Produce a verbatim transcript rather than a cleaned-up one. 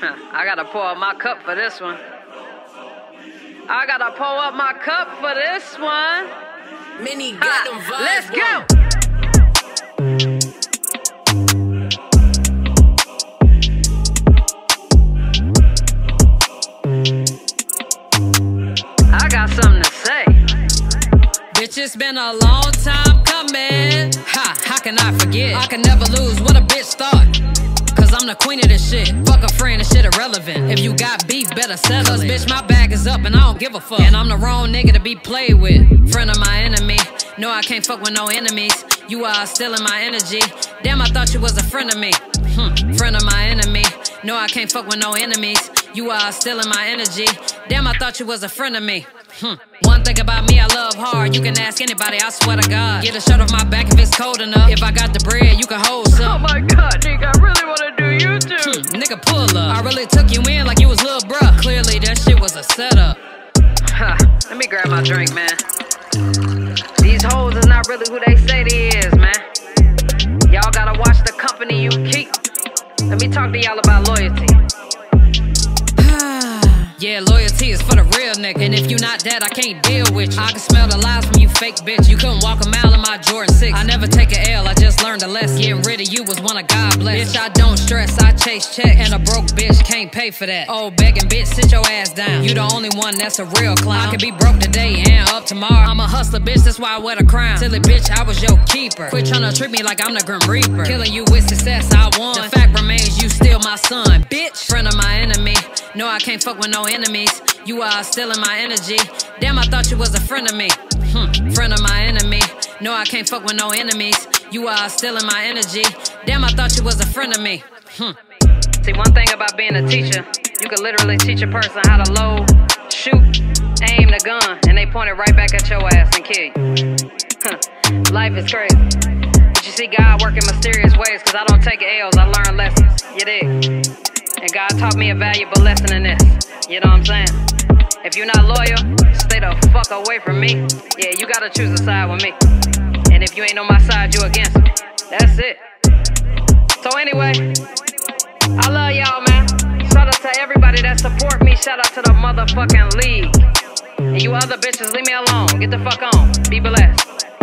I gotta pour up my cup for this one. I gotta pour up my cup for this one. Many got them vibes. Let's go. I got something to say. Bitch, it's been a long time coming. Ha, how can I forget? I can never lose what a bitch thought. Cause I'm the queen of this shit. Fuck a friend, this shit irrelevant. If you got beef, better settle Cause it. Bitch, my bag is up and I don't give a fuck. And I'm the wrong nigga to be played with. Friend of my enemy. No, I can't fuck with no enemies. You are stealing my energy. Damn, I thought you was a friend of me. Hmm. Friend of my enemy. No, I can't fuck with no enemies. You are stealing my energy. Damn, I thought you was a friend of me. Hmm. One thing about me, I love hard. You can ask anybody, I swear to God. Get a shirt off my back if it's cold enough. If I got the bread, you can hold some. Oh my God, nigga, I really wanna do YouTube. Hmm. Nigga, pull up. I really took you in like you was little bruh. Clearly, that shit was a setup. Huh. Let me grab my drink, man. These hoes is not really who they say they is, man. Y'all gotta watch the company you keep. Let me talk to y'all about loyalty. Yeah, loyalty is for the real nigga. And if you not that, I can't deal with you. I can smell the lies from you fake bitch. You couldn't walk a mile in my Jordan six. I never take a L, I just learned a lesson. Getting rid of you was one of God bless. Bitch, I don't stress, I chase check. And a broke bitch can't pay for that. Oh, begging bitch, sit your ass down. You the only one that's a real clown. I could be broke today and up tomorrow. I'm a hustler bitch, that's why I wear the crown. Silly bitch, I was your keeper. Quit trying to treat me like I'm the Grim Reaper. Killing you with success, I won. The fact remains you still my son, bitch. Friend of my enemy. No, I can't fuck with no enemies. You are stealing my energy. Damn, I thought you was a friend of me. Hmm. Friend of my enemy. No, I can't fuck with no enemies. You are stealing my energy. Damn, I thought you was a friend of me. Hmm. See, one thing about being a teacher, you can literally teach a person how to load, shoot, aim the gun, and they point it right back at your ass and kill you. Huh. Life is crazy. But you see God work in mysterious ways, cause I don't take L's, I learn lessons. You dig? And God taught me a valuable lesson in this. You know what I'm saying? If you're not loyal, stay the fuck away from me. Yeah, you gotta choose a side with me. And if you ain't on my side, you against me. That's it. So anyway, I love y'all, man. Shout out to everybody that support me. Shout out to the motherfucking league. And you other bitches, leave me alone. Get the fuck on. Be blessed.